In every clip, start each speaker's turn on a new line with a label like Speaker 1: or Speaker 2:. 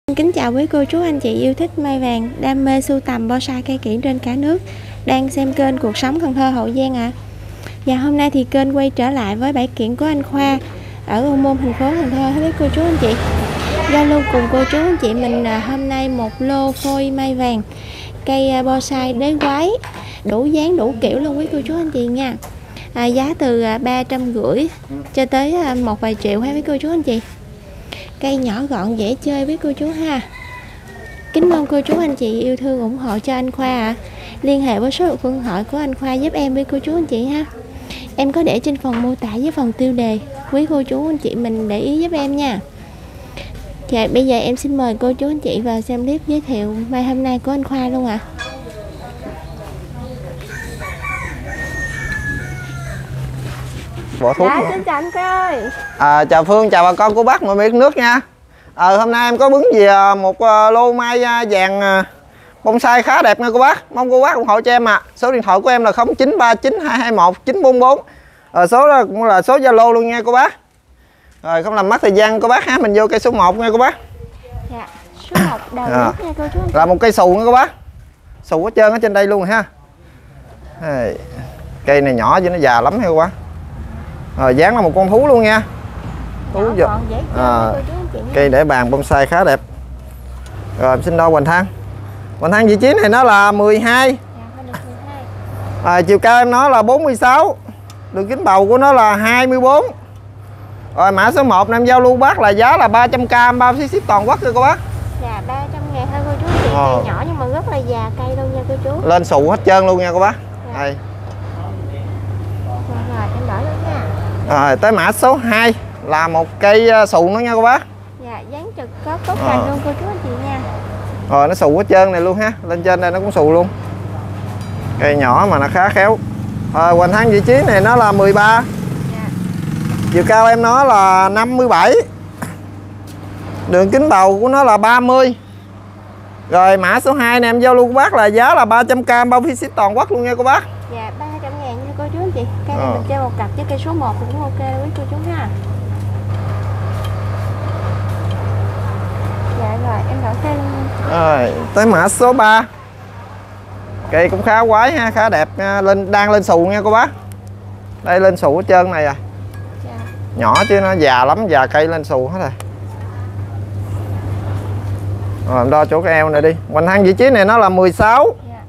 Speaker 1: Kính chào quý cô chú anh chị yêu thích mai vàng, đam mê sưu tầm bonsai cây kiểng trên cả nước đang xem kênh Cuộc Sống Cần Thơ Hậu Giang ạ. Và hôm nay thì kênh quay trở lại với bãi kiểng của anh Khoa ở Ô Môn, thành phố Cần Thơ với cô chú anh chị. Giao lưu cùng cô chú anh chị mình hôm nay một lô phôi mai vàng, cây bonsai đế quái, đủ dáng đủ kiểu luôn quý cô chú anh chị nha. Giá từ 350 cho tới một vài triệu hay với cô chú anh chị. Cây nhỏ gọn dễ chơi với cô chú ha. Kính mong cô chú anh chị yêu thương ủng hộ cho anh Khoa ạ. Liên hệ với số điện thoại của anh Khoa giúp em với cô chú anh chị ha. Em có để trên phần mô tả với phần tiêu đề, quý cô chú anh chị mình để ý giúp em nha. Dạ, bây giờ em xin mời cô chú anh chị vào xem clip giới thiệu mai hôm nay của anh Khoa luôn ạ.
Speaker 2: Bỏ thuốc.
Speaker 1: Dạ, xin chào anh Khoa ơi.
Speaker 2: Chào Phương, chào bà con cô bác mọi miền nước nha. Hôm nay em có bứng về một lô mai vàng bonsai khá đẹp nha cô bác. Mong cô bác ủng hộ cho em ạ. Số điện thoại của em là 0939221944. Số đó cũng là số Zalo luôn nha cô bác. Rồi không làm mất thời gian cô bác ha, mình vô cây số 1 nha cô bác.
Speaker 1: Dạ, số 1 đầu nha cô chú.
Speaker 2: Là một cây xù nha cô bác. Xù hết trơn ở trên đây luôn ha. Cây này nhỏ chứ nó già lắm nha cô bác. Dáng là một con thú luôn nha. Thú cây để bàn bonsai khá đẹp. Rồi em xin đo hoành thang. Hoành thang vị trí này nó là 12. Chiều cao em nó là 46. Đường kính bầu của nó là 24. Rồi mã số 1 em giao lưu bác là giá là 300k, bao phí ship toàn quốc nha cô bác.
Speaker 1: Dạ 300.000 thôi cô chú. Cây nhỏ nhưng mà rất là già cây luôn nha cô chú.
Speaker 2: Lên xù hết trơn luôn nha cô bác. Đây.
Speaker 1: Rồi em đợi luôn nha.
Speaker 2: Rồi tới mã số 2 là một cây xù nữa nha cô bác.
Speaker 1: Dạ dáng trực có cốt cành luôn cô chú anh chị nha.
Speaker 2: Rồi nó xù hết trơn này luôn ha. Lên trên đây nó cũng xù luôn. Cây nhỏ mà nó khá khéo. Hoành thang vị trí này nó là 13.
Speaker 1: Dạ.
Speaker 2: Chiều cao em nó là 57. Đường kính bầu của nó là 30. Rồi mã số 2 này em giao lưu của bác là giá là 300k, bao phí ship toàn quốc luôn nha cô bác.
Speaker 1: Dạ 300.000 nha cô chú anh chị. Cây này mình chơi một cặp với cây số 1 cũng ok với cô chú ha. Dạ rồi em đổi cây luôn.
Speaker 2: Rồi tới mã số 3. Cây cũng khá quái ha, khá đẹp nha. Đang lên xù nha cô bác. Đây lên xù hết trơn này rồi.
Speaker 1: Dạ.
Speaker 2: Nhỏ chứ nó già lắm, già cây lên xù hết rồi. Rồi em đo chỗ cái eo này đi. Hoành thang vị trí này nó là 16.
Speaker 1: Dạ.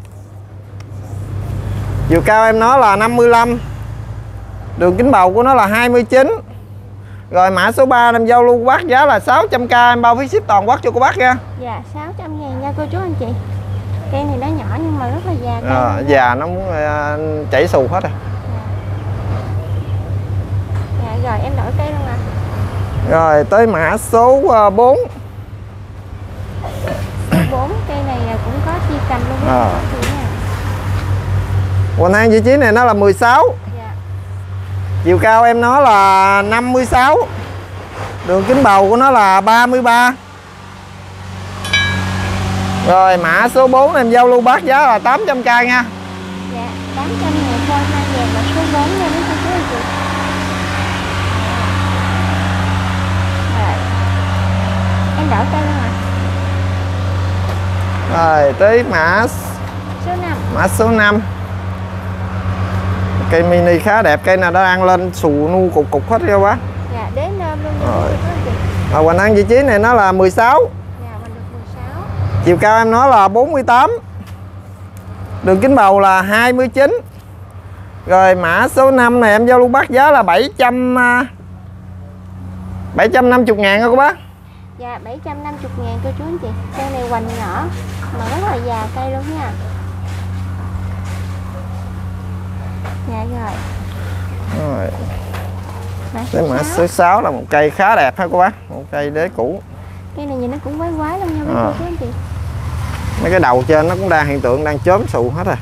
Speaker 2: Chiều cao em nó là 55. Đường kính bầu của nó là 29. Rồi mã số 3 em giao lưu của bác giá là 600k, em bao phí ship toàn quốc cho cô bác nha.
Speaker 1: Dạ 600.000 nha cô chú anh chị. Cây này nó nhỏ nhưng mà rất là già cây.
Speaker 2: Già nó muốn chảy xù hết rồi.
Speaker 1: Dạ rồi em đổi cây luôn ạ.
Speaker 2: Rồi tới mã số 4.
Speaker 1: 4 cây này cũng có chia cành luôn nha.
Speaker 2: Hoành thang vị trí này nó là 16.
Speaker 1: Dạ.
Speaker 2: Chiều cao em nó là 56. Đường kính bầu của nó là 33. Rồi mã số 4 em giao lưu bác giá là 800k nha.
Speaker 1: Dạ 800.000 thôi, mai vàng là số 4 nha mấy cô chú anh chị. Rồi em đổi cây luôn ạ.
Speaker 2: Rồi tới mã
Speaker 1: Số 5.
Speaker 2: Mã số 5. Cây mini khá đẹp, cây nào đã đang lên xù nu cục cục hết rồi bác.
Speaker 1: Dạ đế nơm luôn nha cô chú anh chị.
Speaker 2: Hoành thang vị trí này nó là 16.
Speaker 1: Dạ mình được 16.
Speaker 2: Chiều cao em nó là 48. Đường kính bầu là 29. Rồi mã số 5 này em giao lưu bác giá là 750.000 nha cô bác.
Speaker 1: Dạ 750.000 cô chú anh chị. Cây này hoành nhỏ mà rất là già cây luôn nha. Dạ rồi. Cái
Speaker 2: mã số 6 là một cây khá đẹp ha cô bác. Một cây đế cũ.
Speaker 1: Cây này nhìn nó cũng quái quái luôn nha cô chú anh chị.
Speaker 2: Mấy cái đầu trên nó cũng đang hiện tượng đang chớm xù hết rồi.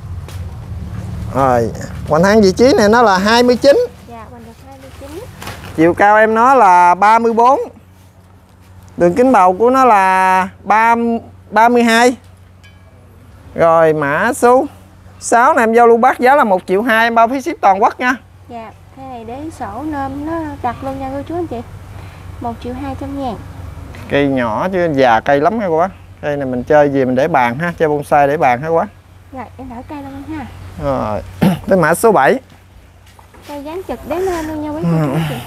Speaker 2: Rồi hoành thang vị trí này nó là 29.
Speaker 1: Dạ hoành được 29.
Speaker 2: Chiều cao em nó là 34. Đường kính bầu của nó là 32. Rồi mã số 6 này em giao lưu bác giá là 1.200.000, em bao phí ship toàn quốc nha.
Speaker 1: Dạ cái này đế sổ nôm nó đặt luôn nha cô chú anh chị. 1.200.000.
Speaker 2: Cây nhỏ chứ già cây lắm ha cô bác. Cây này mình chơi gì mình để bàn ha, chơi bonsai để bàn ha cô bác.
Speaker 1: Rồi em đỡ cây luôn anh ha.
Speaker 2: Rồi, tới mã số 7.
Speaker 1: Cây dán chật đế lên luôn nha quý cô chú anh chị.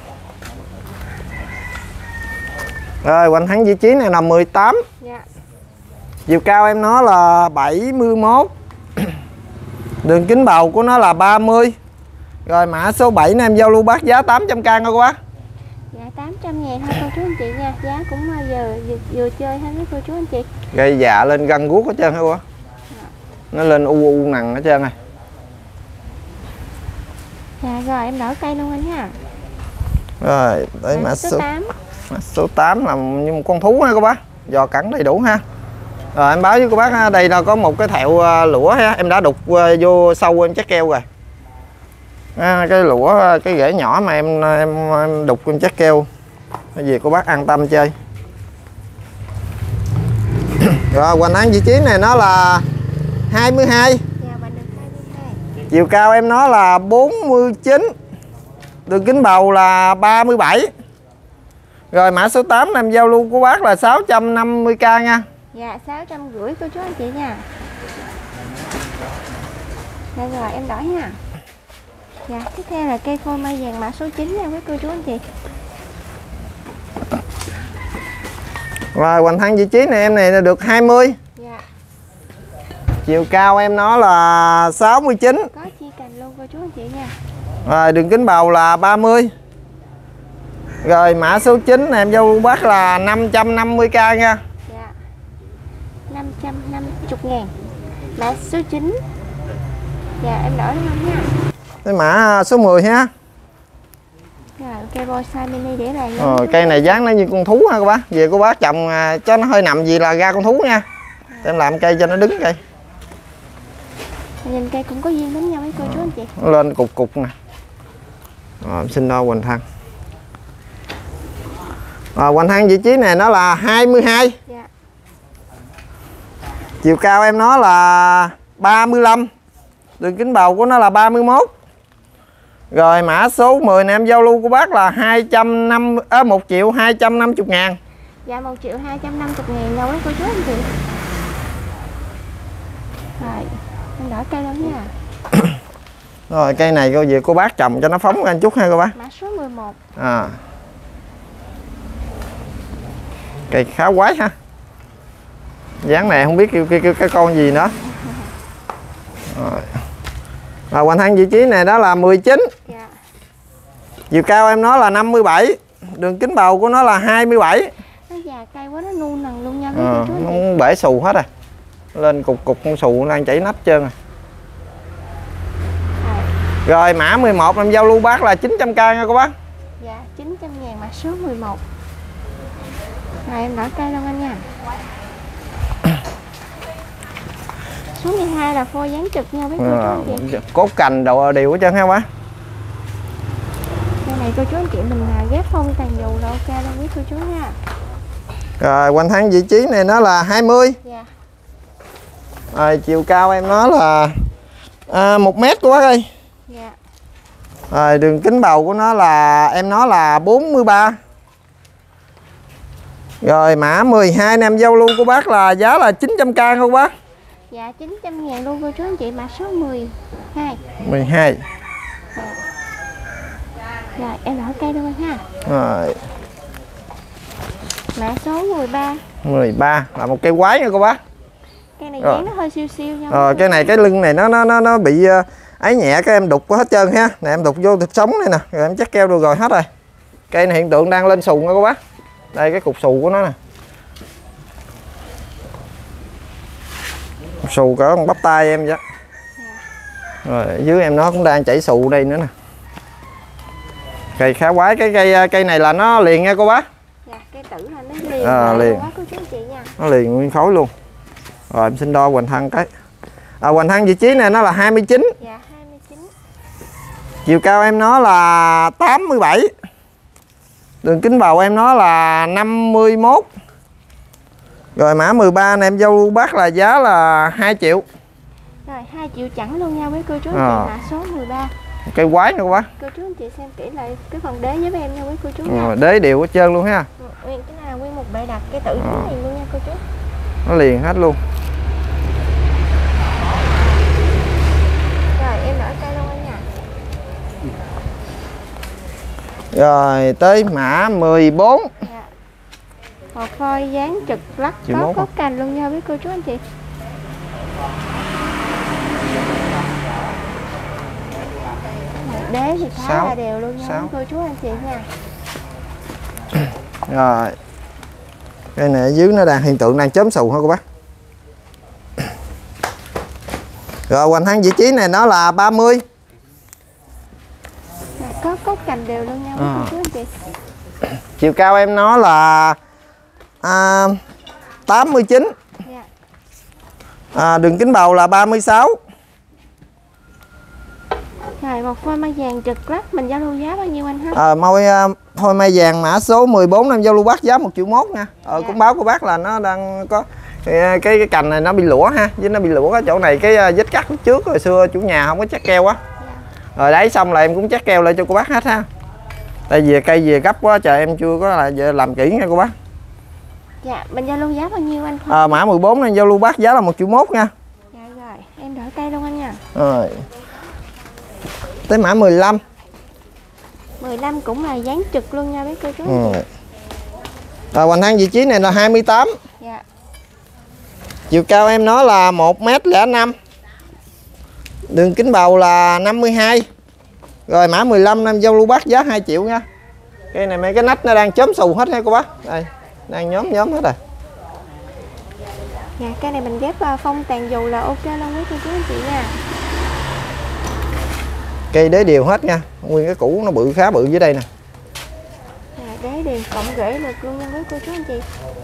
Speaker 2: Rồi hoành thắng vị trí này là 18.
Speaker 1: Dạ.
Speaker 2: Chiều cao em nó là 71. Đường kính bầu của nó là 30. Rồi mã số 7 này em giao lưu bác giá 800k nha cô bác.
Speaker 1: Dạ 800.000 thôi cô chú anh chị nha. Giá cũng vừa chơi hết với cô chú anh chị.
Speaker 2: Gây dạ lên gân guốc hết trơn hả cô bác? Nó lên u nằng hết trơn này.
Speaker 1: Dạ rồi em đỡ cây luôn anh ha.
Speaker 2: Rồi tới mã số
Speaker 1: 8.
Speaker 2: Mã số 8 là như một con thú ha cô bác. Giò cẳng đầy đủ ha. Rồi em báo với cô bác ha, đây là có một cái thẹo lũa ha, em đã đục vô sâu em chắc keo rồi. Cái lũa cái rễ nhỏ mà em đục em chắc keo. Cái gì cô bác an tâm chơi. Rồi hoành thắng vị trí này nó là 22.
Speaker 1: Dạ bạn được 22.
Speaker 2: Chiều cao em nó là 49. Đường kính bầu là 37. Rồi mã số 8 em giao lưu của bác là 650k nha.
Speaker 1: Dạ 650 cô chú anh chị nha. Dạ rồi em đổi nha. Dạ tiếp theo là cây phôi mai vàng mã số 9 nha quý cô chú anh chị.
Speaker 2: Rồi hoành thắng vị trí này em này là được 20.
Speaker 1: Dạ.
Speaker 2: Chiều cao em nó là 69.
Speaker 1: Có chi cành luôn cô chú anh chị nha.
Speaker 2: Rồi đường kính bầu là 30. Rồi mã số 9 này em giao lưu bác là 550k nha.
Speaker 1: Dạ 550.000. Mã số 9. Dạ em đổi luôn nha.
Speaker 2: Cái mã số 10 ha.
Speaker 1: Rồi cây bonsai mini để lại.
Speaker 2: Rồi cây này dáng nó như con thú ha cô bác. Về cô bác trồng cho nó hơi nằm gì là ra con thú nha. Em làm cây cho nó đứng cây.
Speaker 1: Nhìn cây cũng có duyên lắm nha mấy cô chú anh chị.
Speaker 2: Nó lên cục cục nè. Rồi em xin đo hoành thăng. Rồi hoành thăng vị trí này nó là 22.
Speaker 1: Dạ.
Speaker 2: Chiều cao em nó là 35. Đường kính bầu của nó là 31. Rồi mã số 10 này em giao lưu của bác là 1.250.000.
Speaker 1: Dạ 1.250.000 đâu đấy cô chú anh chị. Rồi em đổi cây luôn nha.
Speaker 2: Rồi cây này cô về cô bác trồng cho nó phóng ra một chút ha cô bác.
Speaker 1: Mã số 11.
Speaker 2: Cây khá quái ha. Dáng này không biết kêu cái con gì nữa. Rồi hoành thăng vị trí này đó là 19.
Speaker 1: Dạ.
Speaker 2: Chiều cao em nó là 57. Đường kính bầu của nó là 27.
Speaker 1: Nó già cây quá nó nu nằng luôn nha cô chú anh chị.
Speaker 2: Nó bể xù hết rồi. Lên cục con xù nó đang chảy nắp trơn rồi. Rồi mã 11 em giao lưu bác là 900k nha cô bác.
Speaker 1: Dạ 900.000 mã số 11. Rồi em đổi cây luôn anh nha. Số 12 là phôi dán trực nha với cô chú anh chị.
Speaker 2: Cốt cành đồ đều hết trơn ha bác.
Speaker 1: Cây này cô chú anh chị mình ghép phong tàn dù là ok luôn với cô chú nha.
Speaker 2: Rồi hoành thắng vị trí này nó là 20.
Speaker 1: Dạ.
Speaker 2: Rồi chiều cao em nó là 1 mét của bác ơi.
Speaker 1: Dạ.
Speaker 2: Rồi đường kính bầu của nó là em nó là 43. Rồi mã 12 em giao lưu của bác là giá là 900k không bác?
Speaker 1: Dạ 900.000 luôn cô chú anh chị mã số 12.
Speaker 2: 12.
Speaker 1: Rồi em đổi cây luôn anh ha.
Speaker 2: Rồi
Speaker 1: Mã số 13.
Speaker 2: 13 là một cây quái nha cô bác.
Speaker 1: Cây này dán nó hơi siêu siêu nha.
Speaker 2: Rồi cái này cái lưng này nó bị ấy nhẹ cái em đục hết trơn ha. Nè em đục vô thịt sống này nè, rồi em chắc keo được rồi hết rồi. Cây này hiện tượng đang lên xù nha cô bác. Đây cái cục xù của nó nè. Xù cỡ con bắp tay em vậy. Rồi dưới em nó cũng đang chảy xù đây nữa nè. Cây khá quái, cái cây này là nó liền nha cô bác.
Speaker 1: Dạ cây tử là nó liền.
Speaker 2: Liền.
Speaker 1: Quá cô chú anh chị nha.
Speaker 2: Nó liền nguyên khối luôn. Rồi em xin đo hoành thăng cái. Hoành thăng vị trí này nó là 29.
Speaker 1: Dạ 29.
Speaker 2: Chiều cao em nó là 87. Đường kính bầu em nó là 51. Rồi mã 13 này em giao lưu bác là giá là 2 triệu.
Speaker 1: Rồi 2 triệu chẳng luôn nha với cô chú anh chị mã số 13.
Speaker 2: Cây quái nữa cô bác.
Speaker 1: Cô chú anh chị xem kỹ lại cái phần đế với em nha quý cô chú nha.
Speaker 2: Rồi, đế đều hết trơn luôn ha.
Speaker 1: Nguyên cái này là nguyên một bệ đặt cái tự này luôn nha cô chú.
Speaker 2: Nó liền hết luôn.
Speaker 1: Rồi em đỡ cây luôn anh nha.
Speaker 2: Rồi tới mã 14.
Speaker 1: Dạ. Một phôi dáng trực lắc có cốt cành luôn nha quý cô chú anh chị. Đế thì khá là đều luôn nha cô chú anh chị nha.
Speaker 2: Rồi cây này ở dưới nó đang hiện tượng đang chớm xù hả cô bác. Rồi hoành thang vị trí này nó là 30.
Speaker 1: Có cốt cành đều luôn nha cô chú anh chị.
Speaker 2: Chiều cao em nó là 89.
Speaker 1: Dạ.
Speaker 2: Đường kính bầu là 36.
Speaker 1: Rồi một phôi mai vàng trực lắc mình giao lưu giá bao nhiêu anh ha?
Speaker 2: Phôi mai vàng mã số 14 em giao lưu bác giá 1,1 triệu nha.
Speaker 1: Dạ.
Speaker 2: Cũng báo của bác là nó đang có cái cành này nó bị lũa ha, với nó bị lũa ở chỗ này cái vết cắt lúc trước hồi xưa chủ nhà không có chắc keo á.
Speaker 1: Dạ.
Speaker 2: Rồi đấy xong là em cũng chắc keo lại cho cô bác hết ha. Tại vì cây về gấp quá trời em chưa có làm kỹ nha cô bác.
Speaker 1: Dạ, mình giao lưu giá bao nhiêu anh?
Speaker 2: Mã 14 này giao lưu bác giá là 1,1 triệu nha.
Speaker 1: Dạ rồi, em đỡ cây luôn anh nha.
Speaker 2: Rồi. Tới mã 15.
Speaker 1: 15 cũng là dáng trực luôn nha mấy cô chú.
Speaker 2: Hoành thang vị trí này là 28.
Speaker 1: Dạ.
Speaker 2: Chiều cao em nó là 1m05. Đường kính bầu là 52. Rồi mã 15 em giao lưu bác giá 2 triệu nha. Cây này mấy cái nách nó đang chớm xù hết ha cô bác. Đây, đang nhóm hết rồi.
Speaker 1: Dạ, cây này mình ghép phong tàn dù là ok luôn với cô chú anh chị nha.
Speaker 2: Cây đế đều hết nha. Nguyên cái củ nó bự khá bự dưới đây nè.
Speaker 1: Dạ, đế đều cộng rễ được luôn nha với cô chú anh chị.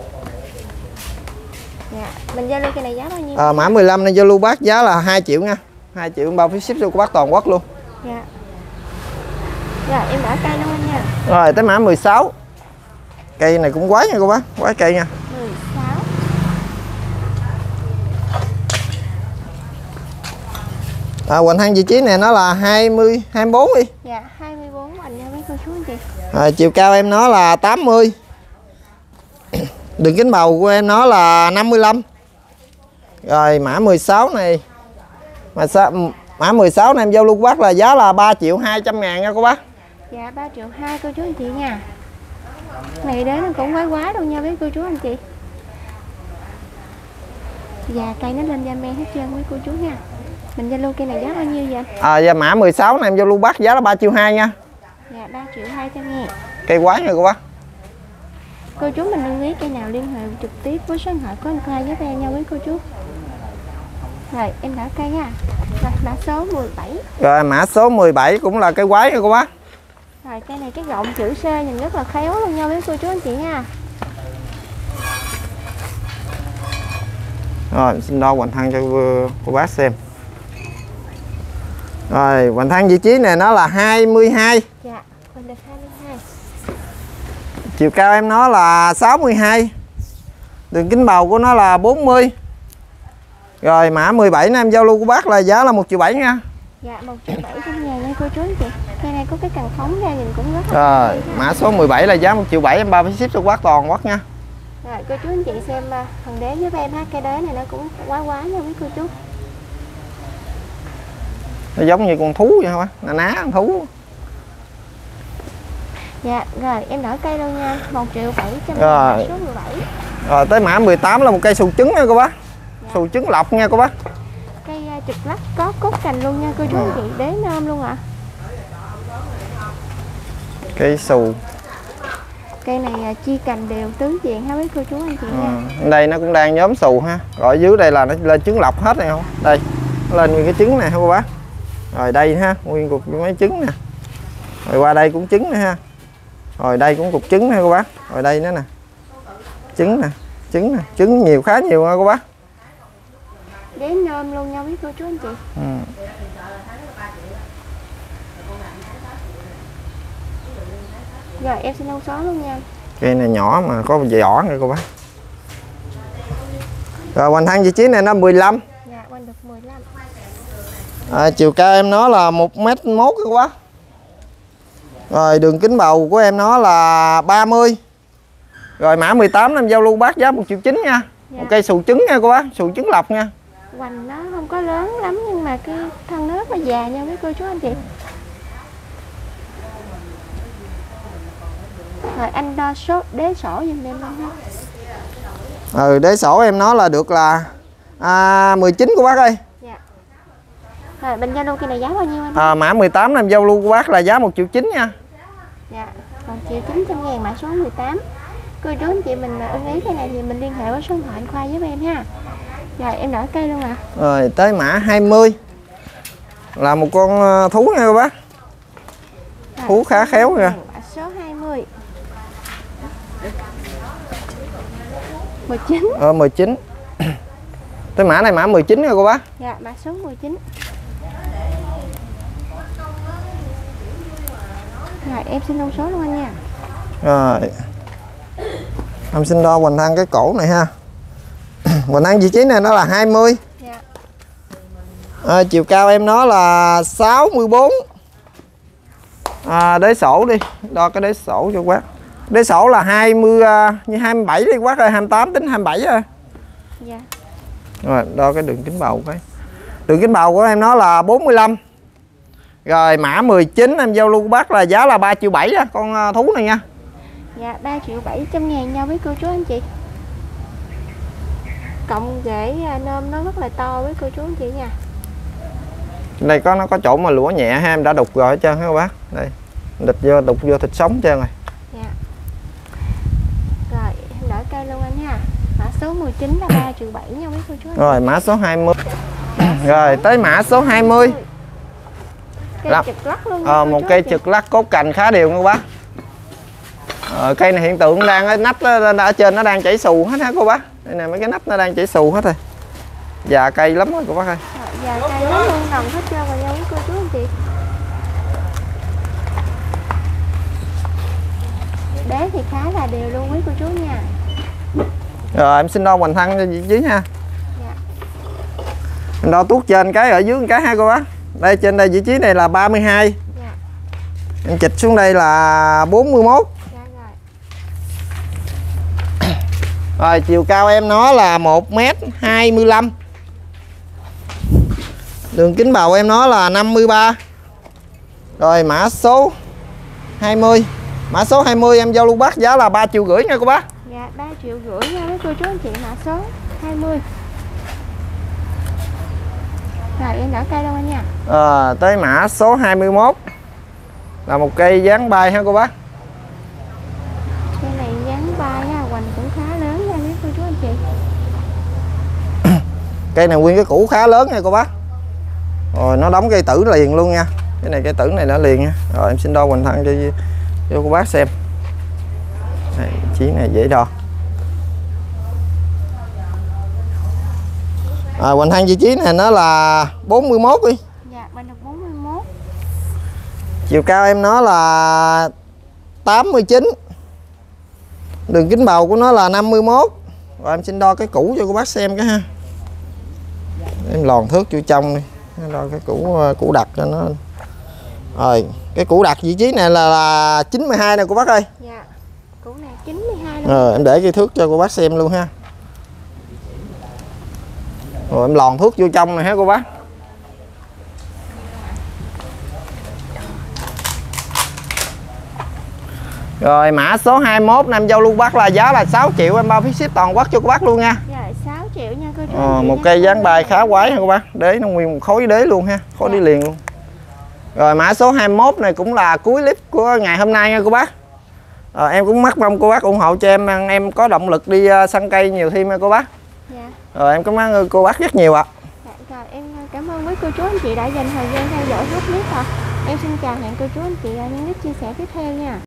Speaker 1: Dạ, mình giao lưu cây này giá bao nhiêu?
Speaker 2: Mã 15 này giao lưu bác giá là 2 triệu nha. 2 triệu bao phí ship cho cô bác toàn quốc luôn.
Speaker 1: Dạ. Rồi em đỡ cây luôn anh nha.
Speaker 2: Rồi tới mã 16. Cây này cũng quái nha cô bác, quái cây nha.
Speaker 1: 16.
Speaker 2: Hoành thang vị trí này nó là 24 đi.
Speaker 1: Dạ 24 anh nha mấy cô chú anh chị.
Speaker 2: Chiều cao em nó là 80. Đường kính bầu của em nó là 55. Rồi mã 16 này mã 16 này em giao lưu bác là giá là 3.200.000 nha cô bác.
Speaker 1: Dạ 3,2 triệu cô chú anh chị nha. Này đến nó cũng quái luôn nha với cô chú anh chị. Dạ cây nó lên da men hết trơn với cô chú nha. Mình giao lưu cây này giá bao nhiêu vậy?
Speaker 2: Dạ mã 16 này em giao lưu bác giá là 3,2 triệu nha.
Speaker 1: Dạ 3.200.000.
Speaker 2: Cây quái nha cô bác.
Speaker 1: Cô chú mình lưu ý cây nào liên hệ trực tiếp với số điện thoại của anh Khoa giúp em nha với cô chú. Rồi em đỡ cây nha. Rồi mã số 17.
Speaker 2: Rồi mã số 17 cũng là cây quái nha cô bác.
Speaker 1: Rồi cây này cái gọng chữ C nhìn rất là khéo luôn nha với cô chú anh chị nha.
Speaker 2: Rồi xin đo hoành thang cho cô bác xem. Rồi hoành thang vị trí này nó là 22.
Speaker 1: Dạ mình được 22.
Speaker 2: Chiều cao em nó là 62. Đường kính bầu của nó là 40. Rồi mã 17 này em giao lưu của bác là giá là 1,7 triệu nha.
Speaker 1: Dạ 1,7 triệu nha cô chú anh chị. Cây này có cái cần phóng ra nhìn cũng rất là
Speaker 2: rồi mã số 17 là giá 1,7 triệu em bao phí ship cho bác toàn quốc nha.
Speaker 1: Rồi cô chú anh chị xem phần đế giúp em ha, cây đế này nó cũng quá nha với cô chú.
Speaker 2: Nó giống như con thú vậy hả bác? Ná con thú.
Speaker 1: Dạ rồi em đỡ cây luôn nha. 1,7 triệu
Speaker 2: rồi.
Speaker 1: Số 17.
Speaker 2: Rồi tới mã 18 là một cây sù trứng nha cô bác. Dạ. Sù trứng lọc nha cô bác.
Speaker 1: Cây trực lắc có cốt cành luôn nha cô chú anh chị, đế nôm luôn ạ.
Speaker 2: Cây sù.
Speaker 1: Cây này chia cành đều tứ diện ha với cô chú anh chị nha.
Speaker 2: Đây nó cũng đang nhóm xù ha. Rồi dưới đây là nó lên trứng lọc hết này không? Đây. Nó lên nguyên cái trứng này ha cô bác. Rồi đây ha, nguyên cục mấy trứng nè. Rồi qua đây cũng trứng nè ha. Rồi đây cũng cục trứng ha cô bác. Rồi đây nữa nè. Trứng nè, trứng nè, trứng nhiều khá nhiều ha cô bác.
Speaker 1: Đế nôm luôn nha với cô chú anh chị. Rồi em xin thông số luôn nha.
Speaker 2: Cây này nhỏ mà có vỏ nha cô bác. Rồi hoành thang vị trí này nó 15.
Speaker 1: Dạ hoành được 15.
Speaker 2: Chiều cao em nó là 1m1 các bác. Rồi đường kính bầu của em nó là 30. Rồi mã 18 em giao lưu bác giá 1,9 triệu nha.
Speaker 1: Dạ.
Speaker 2: Một cây sù trứng nha cô bác, sù trứng lọc nha.
Speaker 1: Hoành nó không có lớn lắm nhưng mà cái thân nó rất là già nha mấy cô chú anh chị. Rồi anh đo số đế sổ giùm em luôn ha.
Speaker 2: Đế sổ em nó là được là 19 cô bác ơi.
Speaker 1: Dạ. Rồi bên giao lưu kia này giá bao nhiêu anh?
Speaker 2: Mã 18 em giao lưu của bác là giá 1,9 triệu nha.
Speaker 1: Dạ. Còn 1.900.000 mã số 18. Cô chú anh chị mình ưng ý cái này thì mình liên hệ với số điện thoại anh Khoa giúp em ha. Rồi em đỡ cây luôn ạ.
Speaker 2: Rồi tới mã 20 là một con thú nha cô bác. Thú khá khéo nha.
Speaker 1: Mã số 20. 19.
Speaker 2: 19. Tới mã này mã 19 nha cô bác.
Speaker 1: Dạ mã số 19. Rồi em xin thông số luôn anh nha.
Speaker 2: Rồi em xin đo hoành thang cái cổ này ha. Hoành thang vị trí này nó là 20.
Speaker 1: Dạ.
Speaker 2: Chiều cao em nó là 64. Đế sổ đi, đo cái đế sổ cho bác. Đế sổ là 20 như 27 đi bác ơi, 28 tính 27 thôi.
Speaker 1: Dạ.
Speaker 2: Rồi đo cái đường kính bầu cái. Đường kính bầu của em nó là 45. Rồi mã 19 em giao lưu của bác là giá là 3,7 triệu á con thú này nha.
Speaker 1: Dạ 3.700.000 nhau với cô chú anh chị. Cộng rễ nôm nó rất là to với cô chú anh chị nha.
Speaker 2: Đây nó có chỗ mà lũa nhẹ ha, em đã đục rồi hết trơn các bác. Đây. Đục vô thịt sống trơn rồi.
Speaker 1: Dạ. Rồi em đỡ cây luôn anh ha. Mã số 19 là 3,7 triệu nha với cô chú anh.
Speaker 2: Rồi mã số 20. Rồi tới mã số 20.
Speaker 1: Cây trực lắc luôn
Speaker 2: một cây trực lắc cốt cành khá đều nha cô bác. Cây này hiện tượng đang nắp ở trên nó đang chảy xù hết hả cô bác. Đây nè mấy cái nắp nó đang chảy xù hết rồi. Già cây lắm đó cô bác ơi.
Speaker 1: Già cây lắm luôn, nồng hết trơn rồi nha với cô chú anh chị. Đế thì khá là đều luôn với cô chú nha.
Speaker 2: Rồi em xin đo hoành thang cho vị trí nha.
Speaker 1: Dạ.
Speaker 2: Em đo tuốt trên cái ở dưới một cái ha cô bác. Đây trên đây vị trí này là 32.
Speaker 1: Dạ.
Speaker 2: Em chịch xuống đây là 41.
Speaker 1: Dạ rồi.
Speaker 2: Rồi chiều cao em nó là 1m25. Đường kính bầu em nó là 53. Rồi mã số 20. Mã số 20 em giao lưu bác giá là 3,5 triệu nha cô bác.
Speaker 1: Dạ 3,5 triệu nha với cô chú anh chị, mã số 20. Rồi em đỡ cây đâu anh nha.
Speaker 2: Tới mã số 21 là một cây dáng bay ha cô bác.
Speaker 1: Cây này dáng bay ha, hoành cũng khá lớn nha với cô chú anh chị.
Speaker 2: Cây này nguyên cái củ khá lớn nha cô bác. Rồi nó đóng cây tử liền luôn nha. Cái này cây tử này đã liền nha. Rồi em xin đo hoành thang cho cô bác xem. Đây, chí này dễ đo. Hoành thang vị trí này nó là 41 đi.
Speaker 1: Dạ mình được 41.
Speaker 2: Chiều cao em nó là 89. Đường kính bầu của nó là 51. Rồi em xin đo cái củ cho cô bác xem cái ha. Em lòn thước vô trong đi. Đo cái củ đặt cho nó. Rồi cái củ đặt vị trí này là 92 nè cô bác ơi.
Speaker 1: Dạ. Củ này 92 luôn.
Speaker 2: Rồi em để cái thước cho cô bác xem luôn ha. Rồi em lòn thước vô trong này ha cô bác. Rồi mã số 21 em giao lưu bác là giá là 6 triệu, em bao phí ship toàn quốc cho cô bác luôn nha.
Speaker 1: Dạ 6 triệu nha cô chú.
Speaker 2: Một cây dáng bài khá quái ha cô bác. Đế nó nguyên một khối đế luôn ha, khối đi liền luôn. Rồi mã số 21 này cũng là cuối clip của ngày hôm nay nha cô bác. Em cũng mong cô bác ủng hộ cho em có động lực đi săn cây nhiều thêm nha cô bác.
Speaker 1: Dạ.
Speaker 2: Rồi em cảm ơn cô bác rất nhiều ạ.
Speaker 1: Dạ, rồi em cảm ơn quý cô chú anh chị đã dành thời gian theo dõi hết clip ạ. Em xin chào hẹn cô chú anh chị ở những clip chia sẻ tiếp theo nha.